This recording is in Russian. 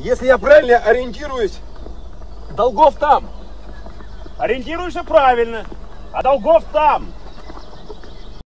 Если я правильно ориентируюсь, долгов там. Ориентируешься правильно, а долгов там.